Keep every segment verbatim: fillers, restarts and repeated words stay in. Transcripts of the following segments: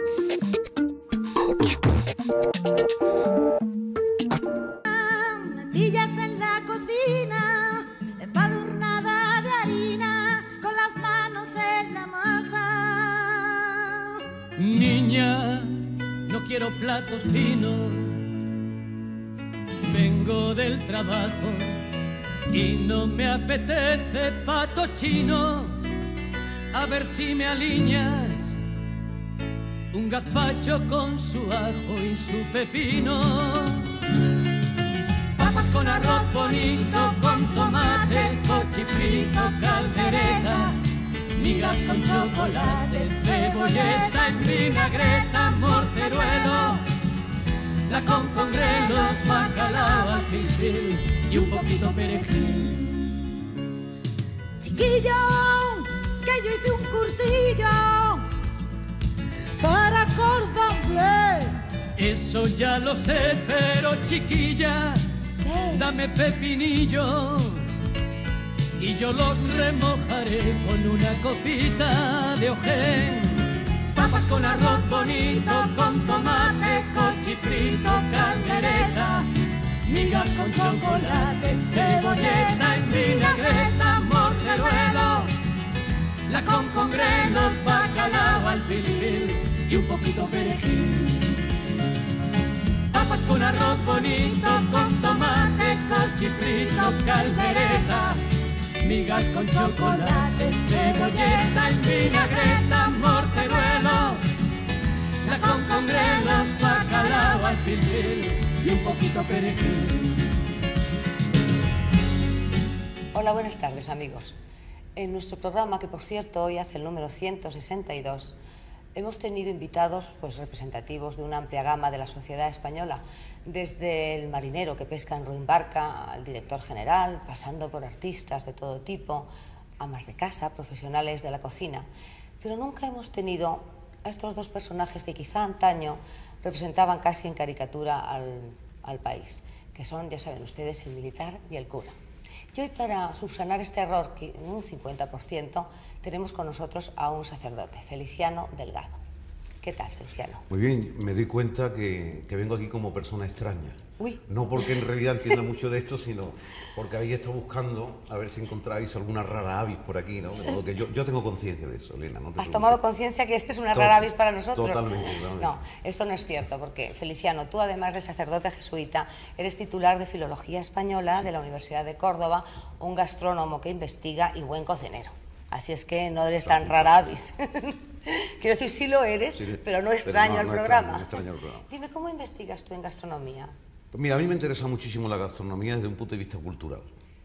Me pillas en la cocina, empadurnada de harina, con las manos en la masa. Niña, no quiero platos finos, vengo del trabajo y no me apetece pato chino. A ver si me alineas un gazpacho con su ajo y su pepino. Papas con arroz bonito, con tomate, cochifrito, caldereta, migas con chocolate, cebolleta en vinagreta, morteruelo, la con con grelos, bacalao al pilpil y un poquito perejil. Chiquillo, que yo hice un cursillo para cordon bleu. Eso ya lo sé, pero chiquilla, ¿Qué? dame pepinillos y yo los remojaré con una copita de ojén. Papas con arroz bonito, con tomate, cochifrito, caldereta, migas con chocolate, cebolleta en vinagreta, morteruelo, la con con grelos, bacalao al pilpil y un poquito perejil. Papas con arroz bonito, con tomate, cochifrito, caldereta, migas con chocolate, cebolleta en vinagreta, morteruelo, la con con grelos, bacalao al pilpil y un poquito perejil. Hola, buenas tardes, amigos. En nuestro programa, que por cierto hoy hace el número ciento sesenta y dos, hemos tenido invitados pues, representativos de una amplia gama de la sociedad española, desde el marinero que pesca en ruimbarca al director general, pasando por artistas de todo tipo, amas de casa, profesionales de la cocina. Pero nunca hemos tenido a estos dos personajes que quizá antaño representaban casi en caricatura al, al país, que son, ya saben ustedes, el militar y el cura. Y hoy, para subsanar este error, que en un cincuenta por ciento, tenemos con nosotros a un sacerdote, Feliciano Delgado. ¿Qué tal, Feliciano? Muy bien, me doy cuenta que, que vengo aquí como persona extraña. Uy. No porque en realidad entienda mucho de esto, sino porque habéis estado buscando a ver si encontráis alguna rara avis por aquí, ¿no? De modo que yo, yo tengo conciencia de eso, Elena. No te ¿Has tomado conciencia que eres una To- rara avis para nosotros? Totalmente, totalmente. No, esto no es cierto, porque, Feliciano, tú, además de sacerdote jesuita, eres titular de Filología Española de la Universidad de Córdoba, un gastrónomo que investiga y buen cocinero. Así es que no eres tan rara avis. Quiero decir, sí lo eres, Sí, pero no pero extraño no- el no programa. extraño, no extraño el programa. Dime, ¿cómo investigas tú en gastronomía? Pues mira, a mí me interesa muchísimo la gastronomía desde un punto de vista cultural.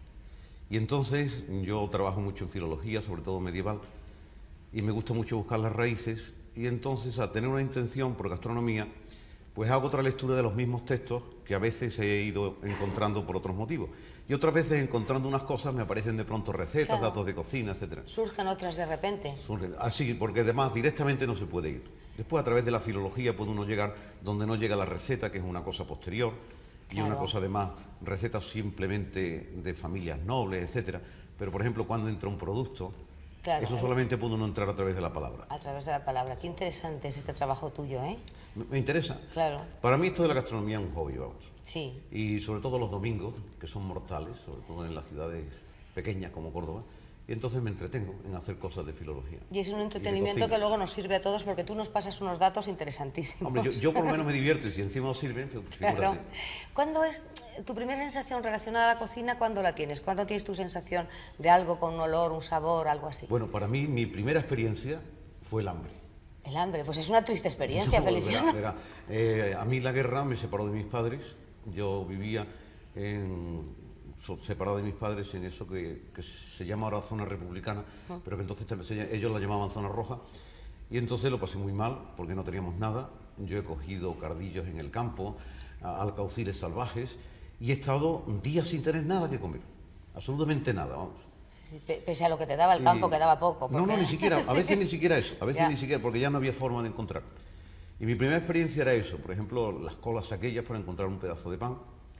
Y entonces yo trabajo mucho en filología, sobre todo medieval, y me gusta mucho buscar las raíces, y entonces al tener una intención por gastronomía, pues hago otra lectura de los mismos textos que a veces he ido encontrando por otros motivos. Y otras veces, encontrando unas cosas, me aparecen de pronto recetas, Claro. datos de cocina, etcétera. Surgen otras de repente. Surgen- Así, porque además directamente no se puede ir. Después, a través de la filología, puede uno llegar donde no llega la receta, que es una cosa posterior, y Claro. una cosa además, recetas simplemente de familias nobles, etcétera. Pero, por ejemplo, cuando entra un producto, Claro, eso eh. solamente puede uno entrar a través de la palabra. A través de la palabra. Qué interesante es este trabajo tuyo, ¿eh? Me, me interesa. Claro. Para mí esto de la gastronomía es un hobby, vamos. Sí. Y sobre todo los domingos, que son mortales, sobre todo en las ciudades pequeñas como Córdoba, y entonces me entretengo en hacer cosas de filología. Y es un de entretenimiento cocina. que luego nos sirve a todos, porque tú nos pasas unos datos interesantísimos. Hombre, yo, yo por lo menos me divierto y si encima os sirven, fi- figúrate. Claro. ¿Cuándo es tu primera sensación relacionada a la cocina? ¿Cuándo la tienes? ¿Cuándo tienes tu sensación de algo con un olor, un sabor, algo así? Bueno, para mí mi primera experiencia fue el hambre. El hambre, pues es una triste experiencia, Yo, Feliciano. verá, verá, eh, a mí la guerra me separó de mis padres. Yo vivía en, so- separado de mis padres en eso que, que se llama ahora zona republicana, pero que entonces te- se- ellos la llamaban zona roja. Y entonces lo pasé muy mal porque no teníamos nada. Yo he cogido cardillos en el campo, a- alcauciles salvajes, y he estado días sin tener nada que comer. Absolutamente nada, vamos. Sí, sí, pe- Pese a lo que te daba el campo, Y- que daba poco. No, porque- no, ni siquiera, a veces ni siquiera eso, a veces Ya. ni siquiera, porque ya no había forma de encontrar. Y mi primera experiencia era eso, por ejemplo, las colas aquellas para encontrar un pedazo de pan.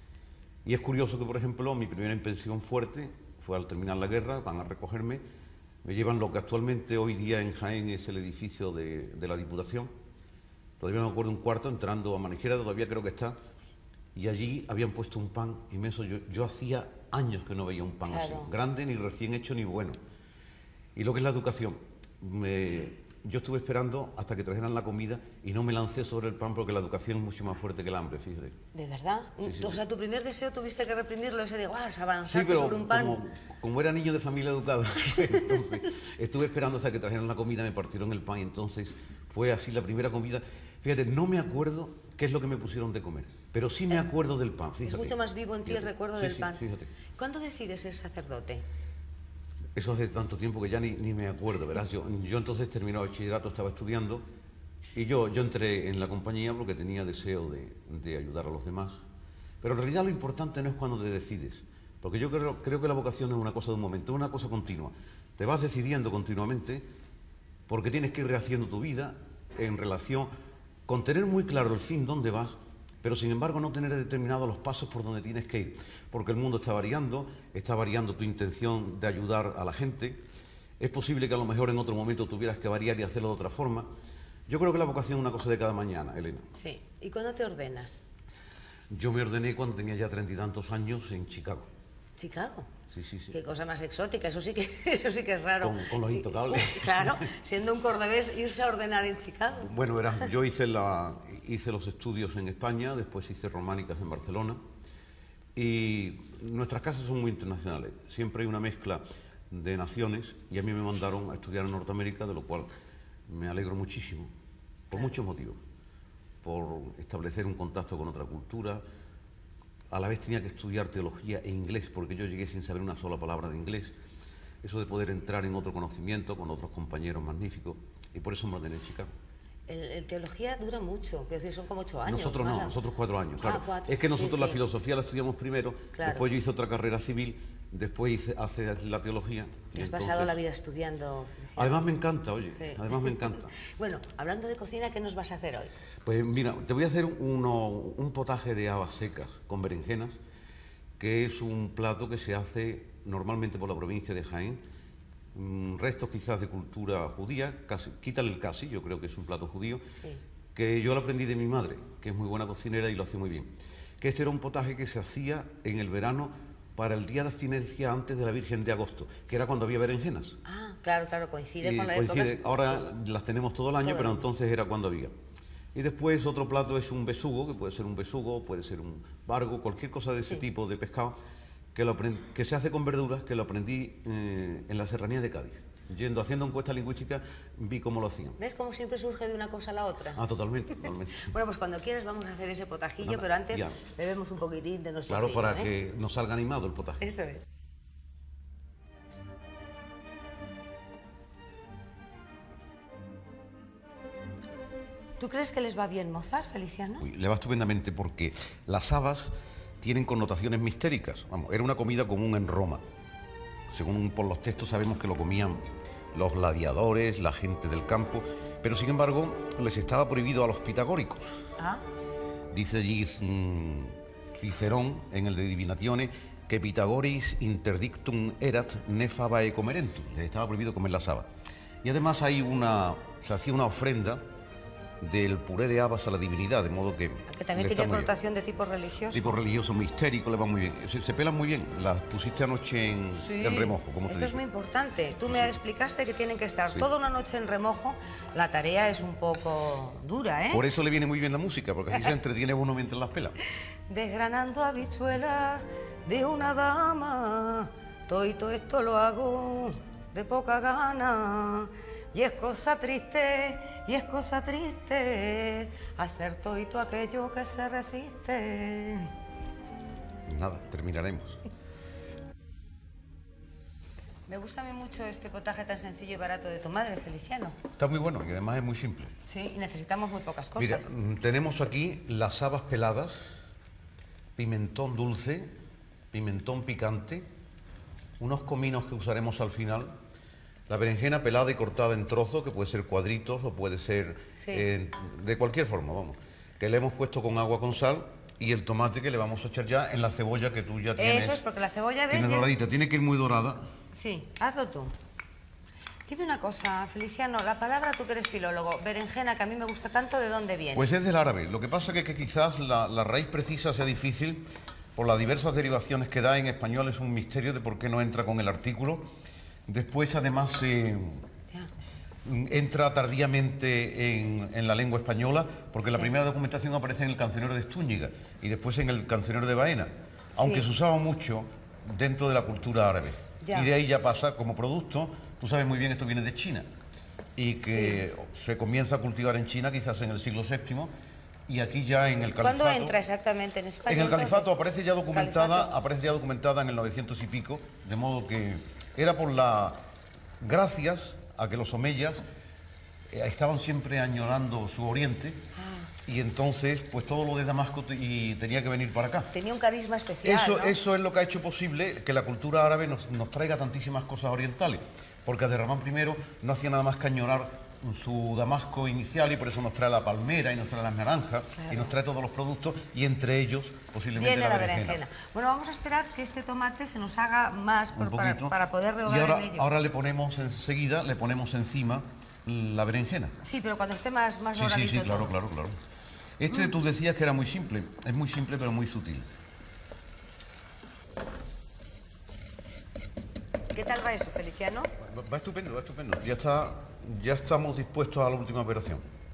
Y es curioso que, por ejemplo, mi primera impresión fuerte fue al terminar la guerra, van a recogerme, me llevan lo que actualmente hoy día en Jaén es el edificio de, de la Diputación, todavía me acuerdo un cuarto, entrando a mano izquierda, todavía creo que está, y allí habían puesto un pan inmenso. Yo, yo hacía años que no veía un pan Claro. así, grande, ni recién hecho, ni bueno. Y lo que es la educación, me... yo estuve esperando hasta que trajeran la comida y no me lancé sobre el pan porque la educación es mucho más fuerte que el hambre, fíjate. ¿De verdad? Sí, sí, O sí. sea, tu primer deseo tuviste que reprimirlo, ese de guau, Sí, avanzar pero sobre un pan. como, como era niño de familia educada, entonces, estuve esperando hasta que trajeran la comida, me partieron el pan y entonces fue así la primera comida. Fíjate, no me acuerdo qué es lo que me pusieron de comer, pero sí me acuerdo del pan, fíjate. Es mucho más vivo en ti el Fíjate. recuerdo Sí, del sí, pan. fíjate. ¿Cuándo decides ser sacerdote? Eso hace tanto tiempo que ya ni, ni me acuerdo, ¿verdad? Yo, yo entonces terminé el bachillerato, estaba estudiando y yo, yo entré en la compañía porque tenía deseo de, de ayudar a los demás. Pero en realidad lo importante no es cuando te decides, porque yo creo, creo que la vocación no es una cosa de un momento, es una cosa continua. Te vas decidiendo continuamente porque tienes que ir rehaciendo tu vida en relación con tener muy claro el fin, dónde vas, pero sin embargo no tener determinados los pasos por donde tienes que ir, porque el mundo está variando, está variando tu intención de ayudar a la gente. Es posible que a lo mejor en otro momento tuvieras que variar y hacerlo de otra forma. Yo creo que la vocación es una cosa de cada mañana, Elena. Sí. ¿Y cuándo te ordenas? Yo me ordené cuando tenía ya treinta y tantos años en Chicago. ¿Chicago? Sí, sí, sí. Qué cosa más exótica, eso sí que, eso sí que es raro. Con, con los intocables. Claro, siendo un cordobés, irse a ordenar en Chicago. Bueno, verás, yo hice, la, hice los estudios en España, después hice románicas en Barcelona y nuestras casas son muy internacionales, siempre hay una mezcla de naciones y a mí me mandaron a estudiar en Norteamérica, de lo cual me alegro muchísimo, por muchos motivos, por establecer un contacto con otra cultura. A la vez tenía que estudiar teología e inglés, porque yo llegué sin saber una sola palabra de inglés. Eso de poder entrar en otro conocimiento con otros compañeros magníficos, y por eso me ordené en Chicago. El, el teología dura mucho, quiero decir, son como ocho años. Nosotros no, más. nosotros cuatro años, Ah, claro. cuatro. Es que nosotros Sí, la sí. filosofía la estudiamos primero, Claro. después yo hice otra carrera civil, después hice hace la teología. Te y has entonces- pasado la vida estudiando. Cristiano. Además me encanta, oye, Sí. además me encanta. Bueno, hablando de cocina, ¿qué nos vas a hacer hoy? Pues mira, te voy a hacer uno, un potaje de habas secas con berenjenas, que es un plato que se hace normalmente por la provincia de Jaén, mm, restos quizás de cultura judía, casi, quítale el casi, yo creo que es un plato judío, Sí. que yo lo aprendí de mi madre, que es muy buena cocinera y lo hace muy bien. Que este era un potaje que se hacía en el verano para el día de abstinencia antes de la Virgen de Agosto, que era cuando había berenjenas. Ah, claro, claro, coincide Y con la coincide, época. ahora las tenemos todo el año, Todo el pero año. entonces era cuando había. Y después otro plato es un besugo, que puede ser un besugo, puede ser un bargo, cualquier cosa de ese Sí. tipo de pescado, que, lo aprend- que se hace con verduras, que lo aprendí eh, en la serranía de Cádiz. Yendo, haciendo encuesta lingüística, vi cómo lo hacían. ¿Ves cómo siempre surge de una cosa a la otra? Ah, totalmente, totalmente. Bueno, pues cuando quieras vamos a hacer ese potajillo, Nada, pero antes ya. bebemos un poquitín de nuestro Claro, vino, para ¿eh? que nos salga animado el potaje. Eso es. ¿Tú crees que les va bien mozar, Feliciano? Uy, le va estupendamente porque las habas tienen connotaciones mistéricas. Vamos, era una comida común en Roma. Según por los textos sabemos que lo comían los gladiadores, la gente del campo, pero sin embargo les estaba prohibido a los pitagóricos. Ah, Dice allí mm, Cicerón en el de Divinatione que Pitagoris interdictum erat nefabae comerentum. Les estaba prohibido comer las habas. Y además hay una, se hacía una ofrenda del puré de habas a la divinidad, de modo que... que también le está tiene muy bien. connotación de tipo religioso. Tipo religioso, mistérico, le va muy bien. Se, se pelan muy bien. Las pusiste anoche en, Sí, en remojo, como te esto es dije. muy importante. Tú me explicaste que tienen que estar Sí. toda una noche en remojo. La tarea es un poco dura, ¿eh? Por eso le viene muy bien la música, porque así se entretiene uno mientras las pela. Desgranando habichuelas de una dama, todo y todo esto lo hago de poca gana. Y es cosa triste, y es cosa triste, hacer todo y todo aquello que se resiste. Nada, terminaremos. Me gusta a mí mucho este potaje tan sencillo y barato de tu madre, Feliciano. Está muy bueno y además es muy simple. Sí, y necesitamos muy pocas Mira, cosas. mm, tenemos aquí las habas peladas, pimentón dulce, pimentón picante, unos cominos que usaremos al final, la berenjena pelada y cortada en trozos, que puede ser cuadritos o puede ser Sí. eh, de cualquier forma, vamos, que le hemos puesto con agua con sal y el tomate que le vamos a echar ya en la cebolla que tú ya tienes. Eso es, porque la cebolla, ¿ves? Tienes Ya- doradita, tiene que ir muy dorada. Sí, hazlo tú. Dime una cosa, Feliciano, la palabra, tú que eres filólogo, berenjena, que a mí me gusta tanto, ¿de dónde viene? Pues es del árabe. Lo que pasa es que, que quizás la, la raíz precisa sea difícil por las diversas derivaciones que da. En español es un misterio de por qué no entra con el artículo. Después, además, eh, entra tardíamente en, en la lengua española, porque sí. La primera documentación aparece en el Cancionero de Estúñiga y después en el Cancionero de Baena, sí. Aunque se usaba mucho dentro de la cultura árabe. Ya. Y de ahí ya pasa como producto. Tú sabes muy bien, esto viene de China y que sí. Se comienza a cultivar en China quizás en el siglo séptimo y aquí ya en el califato... ¿Cuándo entra exactamente en España? En el califato entonces? aparece ya documentada, ¿Califato? aparece ya documentada en el novecientos y pico, de modo que era por la... gracias a que los omeyas eh, estaban siempre añorando su oriente. Ah. Y entonces, pues todo lo de Damasco y tenía que venir para acá. Tenía un carisma especial, Eso, ¿no? eso es lo que ha hecho posible que la cultura árabe nos, nos traiga tantísimas cosas orientales. Porque Abderramán primero no hacía nada más que añorar su Damasco inicial y por eso nos trae la palmera y nos trae las naranjas, claro. Y nos trae todos los productos y entre ellos posiblemente Viene la, la berenjena. berenjena. Bueno, vamos a esperar que este tomate se nos haga más por, para, para poder rehogar y ahora, en ello. ahora le ponemos enseguida, le ponemos encima la berenjena. Sí, pero cuando esté más, más sí, doradito. Sí, sí, claro, todo. claro, claro. Este mm. tú decías que era muy simple, es muy simple pero muy sutil. ¿Qué tal va eso, Feliciano? Va, va estupendo, va estupendo. Ya, está, ya estamos dispuestos a la última operación.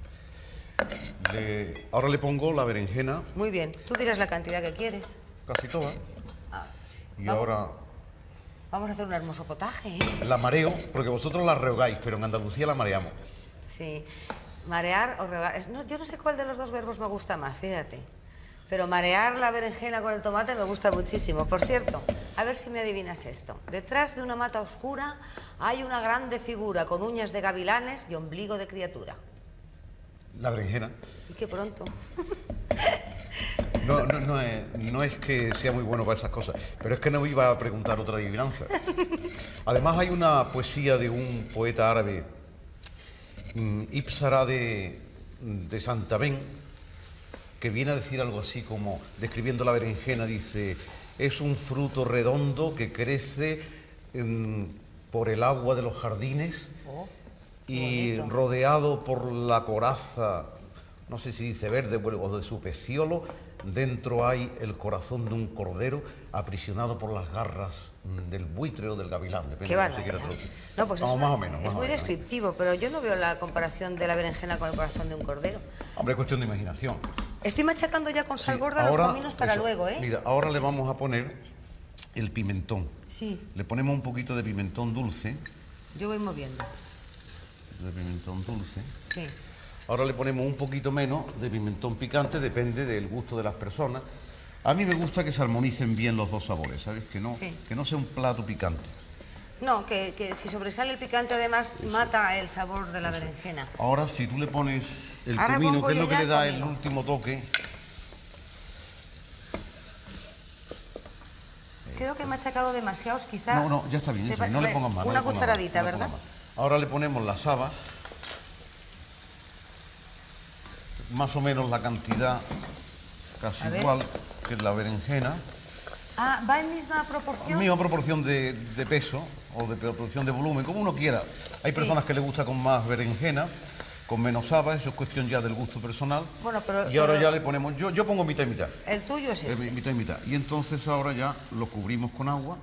Le, ahora le pongo la berenjena. Muy bien. Tú dirás la cantidad que quieres. Casi toda. Ah, y vamos, ahora... Vamos a hacer un hermoso potaje, ¿eh? La mareo, porque vosotros la rehogáis, pero en Andalucía la mareamos. Sí. Marear o rehogar. No, yo no sé cuál de los dos verbos me gusta más, fíjate. Pero marear la berenjena con el tomate me gusta muchísimo. Por cierto, a ver si me adivinas esto. Detrás de una mata oscura hay una grande figura con uñas de gavilanes y ombligo de criatura. La berenjena. Y qué pronto. No, no, no, es, no es que sea muy bueno para esas cosas, pero es que no iba a preguntar otra adivinanza. Además hay una poesía de un poeta árabe, Ibsara de, de Santabén, que viene a decir algo así como, describiendo la berenjena, dice: es un fruto redondo que crece en, por el agua de los jardines oh, y bonito. Rodeado por la coraza, no sé si dice verde o de su peciolo, dentro hay el corazón de un cordero aprisionado por las garras del buitre o del gavilán, depende de cómo se quiera traducir. No, pues Vamos, es, más o menos, es más muy o menos. descriptivo, pero yo no veo la comparación de la berenjena con el corazón de un cordero. Hombre, es cuestión de imaginación. Estoy machacando ya con sal sí, gorda ahora, los cominos para eso, luego, ¿eh? Mira, ahora le vamos a poner el pimentón. Sí. Le ponemos un poquito de pimentón dulce. Yo voy moviendo. De pimentón dulce. Sí. Ahora le ponemos un poquito menos de pimentón picante, depende del gusto de las personas. A mí me gusta que se armonicen bien los dos sabores, ¿sabes? Que no, sí. que no sea un plato picante. No, que, que si sobresale el picante además eso. Mata el sabor de la eso. Berenjena. Ahora, si tú le pones el ahora comino, que es lo que le da el último toque... Creo que he machacado demasiados, quizás... No, no, ya está bien, eso, no le pongas más. Una no cucharadita, más, no ¿verdad? Ahora le ponemos las habas, más o menos la cantidad casi igual que la berenjena. Ah, ¿va en misma proporción? Misma proporción de, de peso o de proporción de volumen, como uno quiera. Hay sí. personas que les gusta con más berenjena, con menos habas, eso es cuestión ya del gusto personal. Bueno, pero... Y ahora pero, ya le ponemos, yo, yo pongo mitad y mitad. El tuyo es este. Eh, mitad y mitad. Y entonces ahora ya lo cubrimos con agua.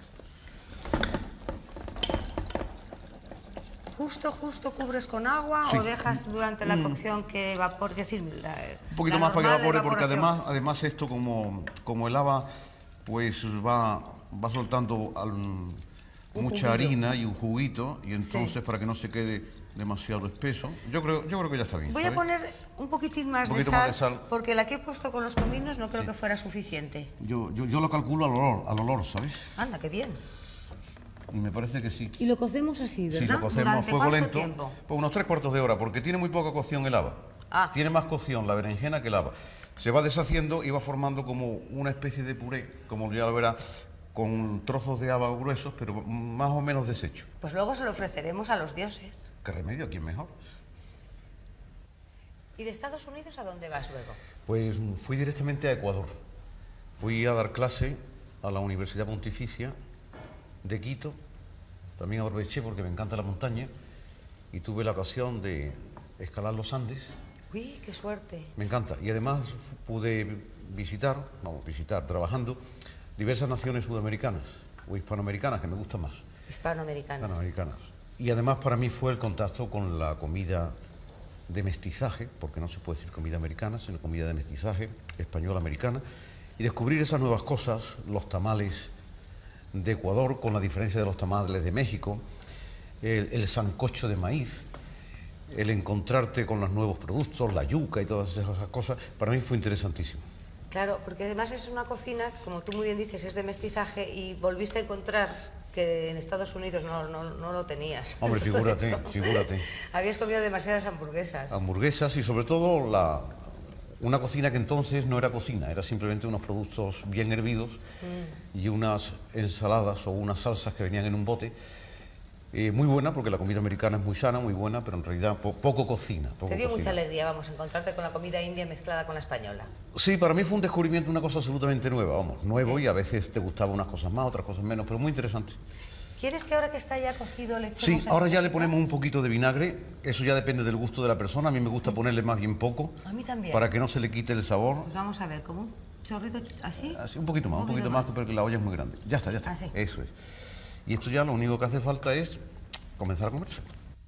¿Justo, justo cubres con agua sí. o dejas durante la cocción que evapore? Es decir, la, un poquito más para que evapore, porque además, además esto como, como el haba pues va, va soltando al, mucha juguito. harina y un juguito, y entonces sí. para que no se quede demasiado espeso, yo creo, yo creo que ya está bien. Voy ¿sabes? a poner un poquitín más, un de, sal, más de sal, porque la que he puesto con los cominos no creo sí. que fuera suficiente. Yo, yo, yo lo calculo al olor, al olor, ¿sabes? Anda, qué bien. Y me parece que sí. Y lo cocemos así, ¿verdad? Sí, lo cocemos a fuego lento. Tiempo? Pues unos tres cuartos de hora, porque tiene muy poca cocción el haba. Ah. Tiene más cocción la berenjena que el haba. Se va deshaciendo y va formando como una especie de puré, como ya lo verás, con trozos de haba gruesos, pero más o menos deshecho. Pues luego se lo ofreceremos a los dioses. ¿Qué remedio? ¿A quién mejor? ¿Y de Estados Unidos a dónde vas luego? Pues fui directamente a Ecuador. Fui a dar clase a la Universidad Pontificia de Quito también aproveché porque me encanta la montaña y tuve la ocasión de escalar los Andes. Uy, qué suerte. Me encanta. Y además pude visitar, vamos, visitar, trabajando diversas naciones sudamericanas o hispanoamericanas, que me gustan más. Hispanoamericanas. Hispanoamericanas. Y además para mí fue el contacto con la comida de mestizaje, porque no se puede decir comida americana, sino comida de mestizaje, española-americana, y descubrir esas nuevas cosas, los tamales de Ecuador, con la diferencia de los tamales de México, el, el sancocho de maíz, el encontrarte con los nuevos productos, la yuca y todas esas cosas, para mí fue interesantísimo. Claro, porque además es una cocina, como tú muy bien dices, es de mestizaje y volviste a encontrar que en Estados Unidos no, no, no lo tenías. Hombre, figúrate, figúrate. Habías comido demasiadas hamburguesas. Hamburguesas y sobre todo la, una cocina que entonces no era cocina, era simplemente unos productos bien hervidos mm. y unas ensaladas o unas salsas que venían en un bote. Eh, muy buena, porque la comida americana es muy sana, muy buena, pero en realidad po poco cocina. Poco Te dio cocina. mucha alegría, vamos, encontrarte con la comida india mezclada con la española. Sí, para mí fue un descubrimiento, una cosa absolutamente nueva, vamos, nuevo, ¿sí? Y a veces te gustaban unas cosas más, otras cosas menos, pero muy interesante. ¿Quieres que ahora que está ya cocido le echemos? Sí, ahora ya le ponemos un poquito de vinagre, eso ya depende del gusto de la persona, a mí me gusta ponerle más bien poco. A mí también. Para que no se le quite el sabor. Pues vamos a ver, ¿cómo un chorrito así? Así, un poquito más, un poquito, un poquito más, más, porque la olla es muy grande. Ya está, ya está, así. Eso es. Y esto ya lo único que hace falta es comenzar a comerse.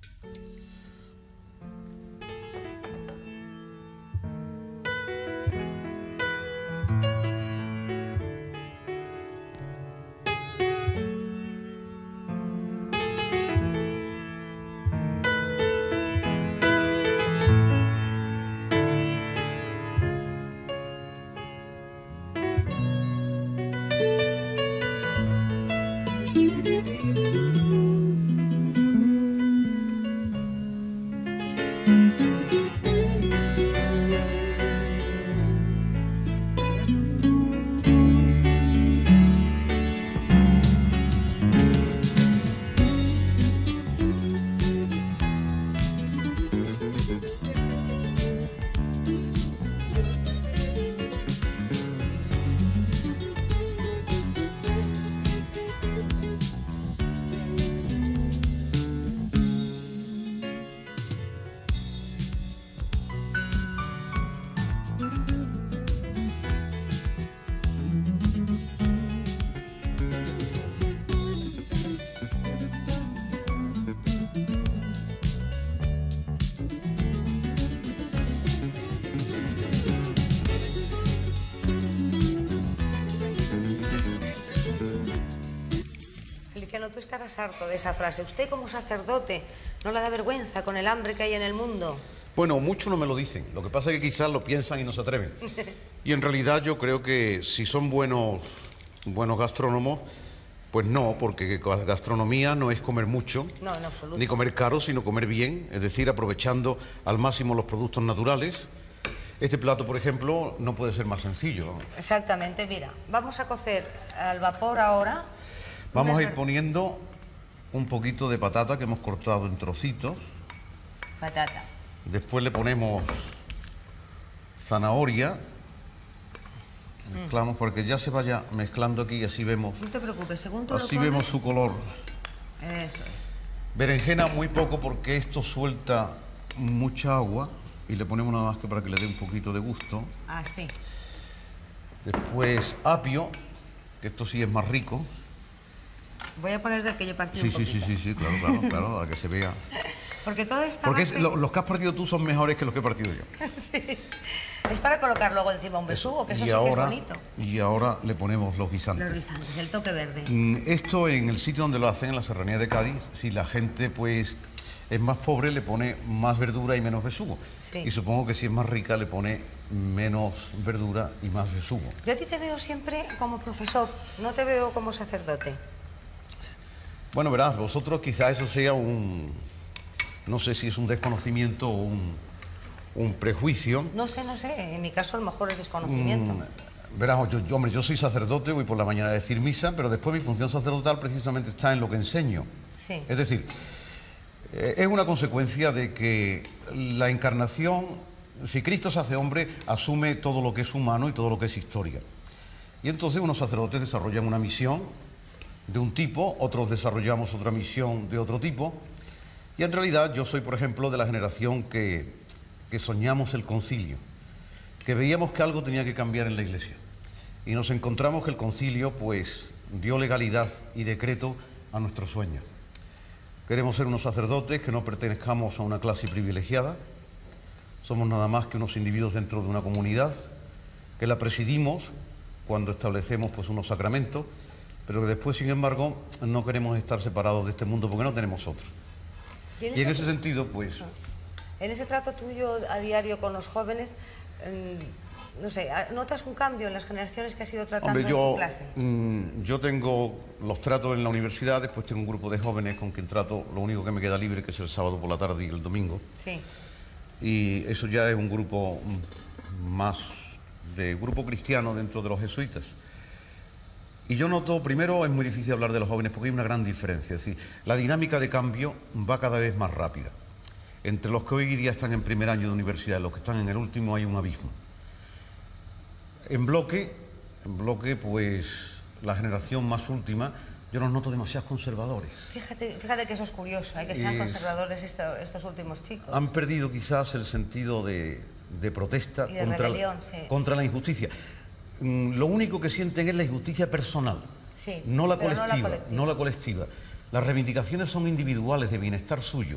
Tú estarás harto de esa frase. Usted como sacerdote no le da vergüenza con el hambre que hay en el mundo. Bueno, muchos no me lo dicen. Lo que pasa es que quizás lo piensan y no se atreven. Y en realidad yo creo que si son buenos, buenos gastrónomos, pues no, porque gastronomía no es comer mucho, no, en absoluto, ni comer caro, sino comer bien, es decir, aprovechando al máximo los productos naturales. Este plato, por ejemplo, no puede ser más sencillo. Exactamente, mira, vamos a cocer al vapor ahora. Vamos a ir poniendo un poquito de patata que hemos cortado en trocitos. Patata. Después le ponemos zanahoria. Mezclamos porque ya se vaya mezclando aquí y así vemos. No te preocupes, según tú Así lo vemos su color. Eso es. Berenjena muy poco porque esto suelta mucha agua y le ponemos nada más que para que le dé un poquito de gusto. Así. Después apio, que esto sí es más rico. Voy a poner del que yo he partido sí, un poquito. Sí, sí, sí, claro, claro, claro, para que se vea. Porque todo está Porque es, lo, los que has partido tú son mejores que los que he partido yo. Sí. Es para colocar luego encima un besugo, que eso, eso y sí ahora, que es bonito. Y ahora le ponemos los guisantes. Los guisantes, el toque verde. Esto en el sitio donde lo hacen, en la Serranía de Cádiz, si la gente pues es más pobre, le pone más verdura y menos besugo. Sí. Y supongo que si es más rica, le pone menos verdura y más besugo. Yo a ti te veo siempre como profesor, no te veo como sacerdote. Bueno, verás, vosotros quizá eso sea un... No sé si es un desconocimiento o un, un prejuicio. No sé, no sé. En mi caso, a lo mejor es desconocimiento. Mm, verás, yo, yo, hombre, yo soy sacerdote, voy por la mañana a decir misa, pero después mi función sacerdotal precisamente está en lo que enseño. Sí. Es decir, eh, es una consecuencia de que la encarnación, si Cristo se hace hombre, asume todo lo que es humano y todo lo que es historia. Y entonces unos sacerdotes desarrollan una misión de un tipo, otros desarrollamos otra misión de otro tipo, y en realidad yo soy, por ejemplo, de la generación que, que soñamos el concilio, que veíamos que algo tenía que cambiar en la Iglesia, y nos encontramos que el concilio, pues, dio legalidad y decreto a nuestro sueño. Queremos ser unos sacerdotes que no pertenezcamos a una clase privilegiada, somos nada más que unos individuos dentro de una comunidad, que la presidimos cuando establecemos pues, unos sacramentos, pero que después, sin embargo, no queremos estar separados de este mundo porque no tenemos otro. Y en, y en ese sentido, pues... En ese trato tuyo a diario con los jóvenes, eh, no sé, ¿notas un cambio en las generaciones que has ido tratando Hombre, yo, en tu clase? Mmm, yo tengo los tratos en la universidad, después tengo un grupo de jóvenes con quien trato, lo único que me queda libre, que es el sábado por la tarde y el domingo. Sí. Y eso ya es un grupo más de grupo cristiano dentro de los jesuitas. Y yo noto, primero es muy difícil hablar de los jóvenes porque hay una gran diferencia, es decir, la dinámica de cambio va cada vez más rápida. Entre los que hoy día están en primer año de universidad y los que están en el último hay un abismo. En bloque, en bloque, pues la generación más última, yo los noto demasiado conservadores. Fíjate, fíjate que eso es curioso, hay que sean es, conservadores esto, estos últimos chicos. Han perdido quizás el sentido de, de protesta y de contra, rebelión, la, sí. contra la injusticia. Mm, lo único que sienten es la injusticia personal, sí, no, la pero colectiva, no la colectiva. No la colectiva. Las reivindicaciones son individuales, de bienestar suyo.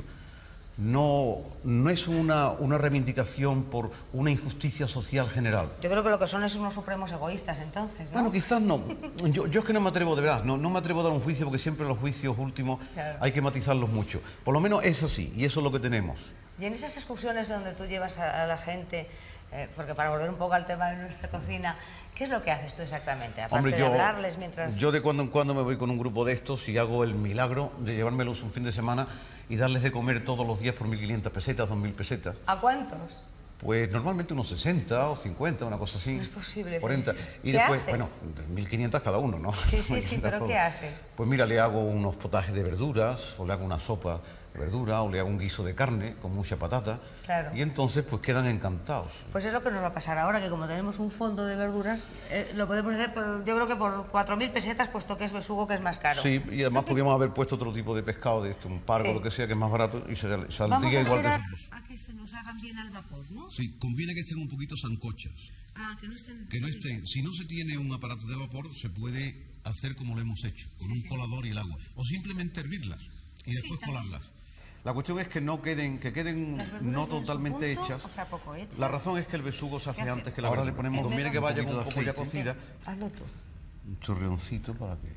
No, no es una, una reivindicación por una injusticia social general. Yo creo que lo que son es unos supremos egoístas, entonces, ¿no? Bueno, quizás no. Yo, yo es que no me atrevo, de verdad, no, no me atrevo a dar un juicio porque siempre los juicios últimos claro. hay que matizarlos mucho. Por lo menos es así, y eso es lo que tenemos. Y en esas excursiones donde tú llevas a, a la gente, eh, porque para volver un poco al tema de nuestra cocina, ¿qué es lo que haces tú exactamente? Aparte Hombre, yo, de hablarles mientras... Yo de cuando en cuando me voy con un grupo de estos y hago el milagro de llevármelos un fin de semana y darles de comer todos los días por mil quinientas pesetas, dos mil pesetas. ¿A cuántos? Pues normalmente unos sesenta o cincuenta, una cosa así. No es posible. cuarenta. Y ¿Qué después, haces? bueno, mil quinientas cada uno, ¿no? Sí, sí, sí, pero ¿qué haces? Pues mira, le hago unos potajes de verduras, o le hago una sopa de verdura, o le hago un guiso de carne con mucha patata. Claro. Y entonces, pues quedan encantados. Pues es lo que nos va a pasar ahora, que como tenemos un fondo de verduras, eh, lo podemos hacer, por, yo creo que por cuatro mil pesetas, puesto que es besugo, que es más caro. Sí, y además podríamos haber puesto otro tipo de pescado, de esto, un pargo, sí. lo que sea, que es más barato, y se, saldría Vamos a igual de a, sabroso. a que se nos hagan bien al vapor, ¿no? Sí, conviene que estén un poquito sancochas. Ah, que no estén... Que no estén. Si no se tiene un aparato de vapor, se puede hacer como lo hemos hecho, con sí, un sí. colador y el agua. O simplemente hervirlas y después sí, colarlas. La cuestión es que no queden, que queden no totalmente punto, hechas. O sea, poco hechas. La razón es que el besugo se hace antes que la Ahora le ponemos, conviene que vayan un poco ya cocida. Hazlo tú. Un chorreoncito para que...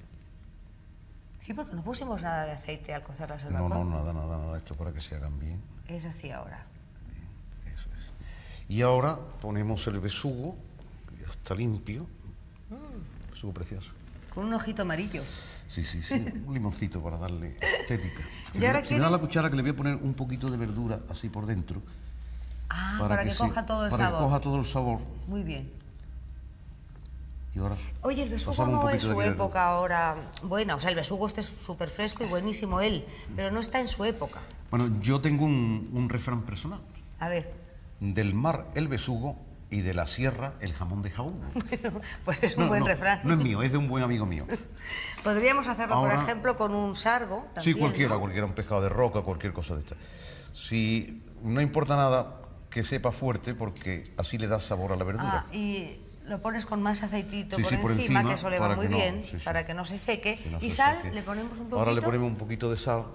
Sí, porque no pusimos nada de aceite al cocerlas al No, vapor. no, nada, nada, nada. Esto para que se hagan bien. Es así ahora. Bien, eso es. Y ahora ponemos el besugo, que ya está limpio. Mm. Besugo precioso. Con un ojito amarillo. Sí, sí, sí, un limoncito para darle estética. Si, ¿Y me, ahora si me da la cuchara, que le voy a poner un poquito de verdura así por dentro. Ah, para, para que, que coja se, todo el para sabor. Para que coja todo el sabor. Muy bien. Y ahora, oye, el besugo no es su época ahora buena. O sea, el besugo este es súper fresco y buenísimo él, pero no está en su época. Bueno, yo tengo un, un refrán personal. A ver. Del mar el besugo y de la sierra el jamón de Jaú. Bueno, pues es un no, buen no, refrán. No es mío, es de un buen amigo mío. Podríamos hacerlo, ahora, por ejemplo, con un sargo. También, sí, cualquiera, ¿no? cualquiera, un pescado de roca, cualquier cosa de esta. Si no importa nada que sepa fuerte, porque así le da sabor a la verdura. Ah, y lo pones con más aceitito sí, por, sí, por encima, encima, que eso le va muy no, bien, sí, sí. para que no se seque. Si no y se sal, seque. le ponemos un poquito. Ahora le ponemos un poquito de sal.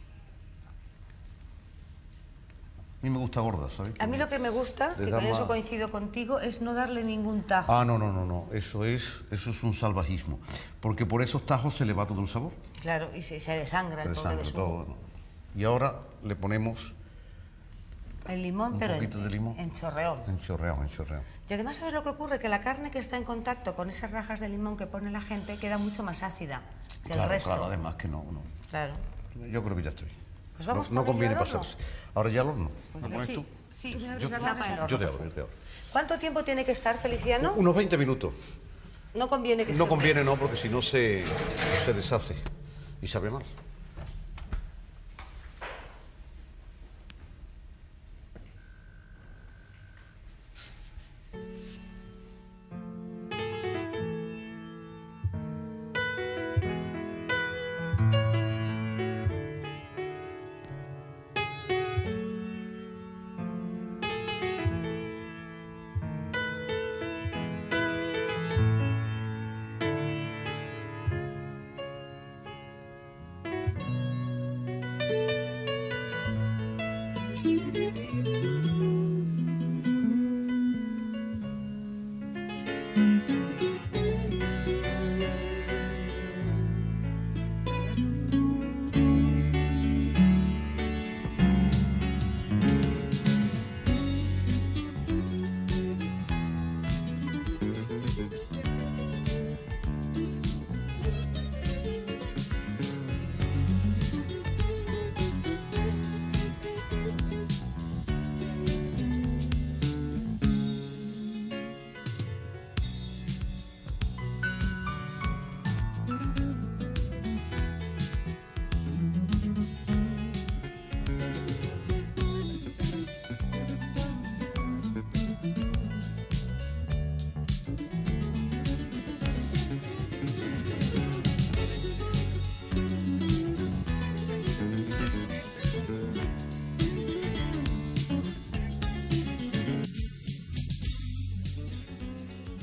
A mí me gusta gorda, ¿sabes? A mí lo que me gusta, que con eso coincido contigo, es no darle ningún tajo. Ah, no, no, no, no. Eso es, eso es un salvajismo. Porque por esos tajos se le va todo el sabor. Claro, y se, se desangra el pobre besugo. Todo. Y ahora le ponemos... el limón, un pero poquito en, de limón. en chorreón. En chorreón, en chorreón. Y además, ¿sabes lo que ocurre? Que la carne que está en contacto con esas rajas de limón que pone la gente queda mucho más ácida que claro, el resto. Claro, además que no, no. Claro. Yo creo que ya estoy. Pues vamos no, no con conviene el horno. pasarse. Ahora ya al horno. Pues ¿Lo pones sí, tú? sí, me yo, la tapa del horno. Yo te abro, yo te abro. ¿Cuánto tiempo tiene que estar, Feliciano? Unos veinte minutos. No conviene que No conviene, no, porque si no se, se deshace y sabe mal.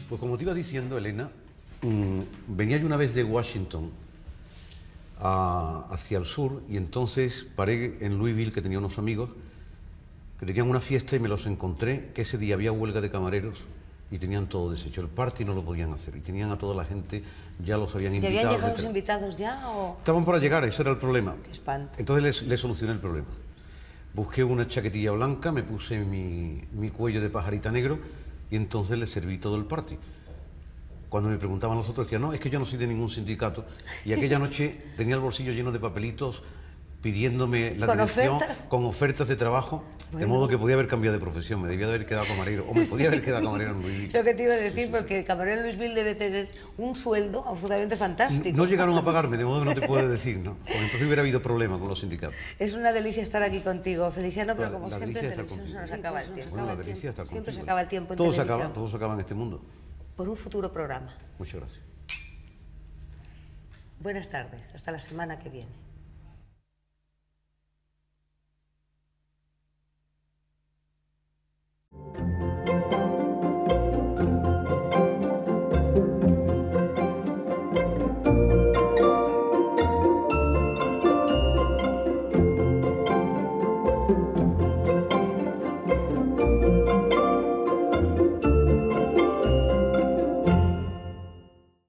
Pues como te iba diciendo, Elena, mmm, venía yo una vez de Washington a, hacia el sur y entonces paré en Louisville, que tenía unos amigos que tenían una fiesta y me los encontré, que ese día había huelga de camareros y tenían todo deshecho. El party no lo podían hacer y tenían a toda la gente, ya los habían invitado. ¿Te habían llegado los invitados ya o...? Estaban para llegar, ese era el problema. Qué espanto. Entonces les, les solucioné el problema. Busqué una chaquetilla blanca, me puse mi, mi cuello de pajarita negro y entonces les serví todo el party. Cuando me preguntaban los otros, decía, no, es que yo no soy de ningún sindicato. Y aquella noche tenía el bolsillo lleno de papelitos pidiéndome la ¿Con dirección ofertas? con ofertas de trabajo, bueno. De modo que podía haber cambiado de profesión, me debía de haber quedado camarero, o me podía haber quedado camarero en Louisville. Lo que te iba a decir, porque el camarero en Louisville debe tener un sueldo absolutamente fantástico. No llegaron a pagarme, de modo que no te puedo decir, ¿no? Porque entonces hubiera habido problemas con los sindicatos. Es una delicia estar aquí contigo, Feliciano, pero como la siempre en televisión se nos acaba el tiempo. Bueno, la delicia estar Siempre se contigo. acaba el tiempo en todo televisión. Se acaba, todo se acaba en este mundo. Por un futuro programa. Muchas gracias. Buenas tardes, hasta la semana que viene.